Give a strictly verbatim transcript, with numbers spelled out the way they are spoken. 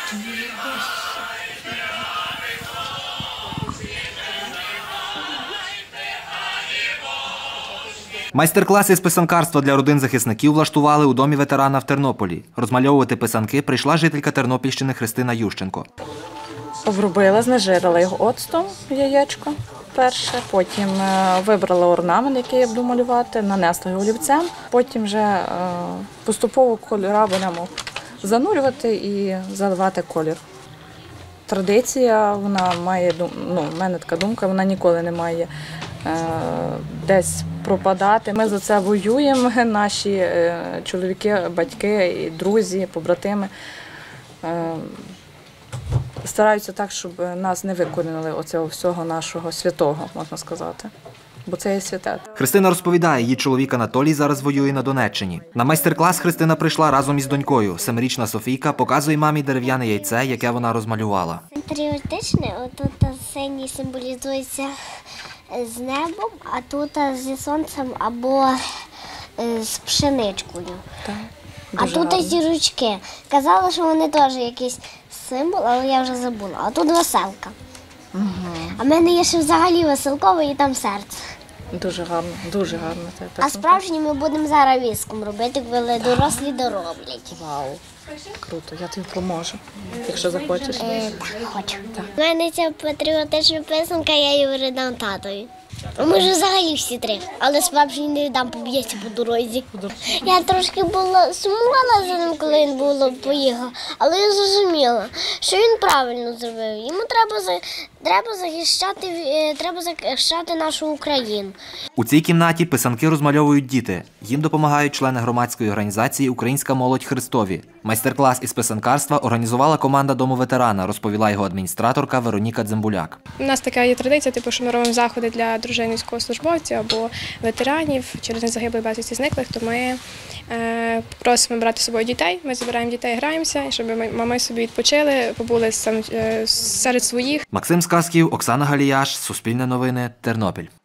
Майстер-клас із писанкарства для родин захисників влаштували у домі ветерана в Тернополі. Розмальовувати писанки прийшла жителька Тернопільщини Христина Ющенко. Обробила, знежирила його оцтом, яєчко перше, потім вибрала орнамент, який я буду малювати, нанесла його олівцем, потім вже поступово кольори будемо занурювати і заливати колір. Традиція, вона має, ну, в мене така думка, вона ніколи не має е, десь пропадати. Ми за це воюємо, наші е, чоловіки, батьки, друзі, побратими. Е, стараються так, щоб нас не викорінили оцього всього нашого святого, можна сказати. Бо це є святе. Христина розповідає, її чоловік Анатолій зараз воює на Донеччині. На майстер-клас Христина прийшла разом із донькою. Семирічна Софійка показує мамі дерев'яне яйце, яке вона розмалювала. Патріотичне, отут синій символізується з небом, а тут зі сонцем або з пшеничкою. Так, а тут гарно. Зірочки. Казали, що вони теж якийсь символ, але я вже забула. А тут веселка. Угу. А в мене є ще взагалі веселкове і там серце. Дуже гарно, дуже гарно. А справжні ми будемо зараз віском робити, коли дорослі дороблять. Вау, круто, я тобі поможу, якщо захочеш. Е, так, хочу. У мене ця патріотична писанка, я її передам татові. Ми ж взагалі всі три, але справжній не віддам, поб'ється по дорозі. Я трошки була сумувала за ним, коли він було поїхав, але я зрозуміла, що він правильно зробив. Йому треба, треба, захищати, треба захищати нашу Україну. У цій кімнаті писанки розмальовують діти. Їм допомагають члени громадської організації «Українська молодь Христові». Майстер-клас із писанкарства організувала команда Дому ветерана, розповіла його адміністраторка Вероніка Дзимбуляк. У нас така є традиція, типу, що ми робимо заходи для дружин військовослужбовців або ветеранів, через них загиблих безвісти зниклих, то ми е, просимо брати з собою дітей, ми забираємо дітей, граємося, щоб мами собі відпочили, побули сам, е, серед своїх. Максим Сказків, Оксана Галіяш, Суспільне новини, Тернопіль.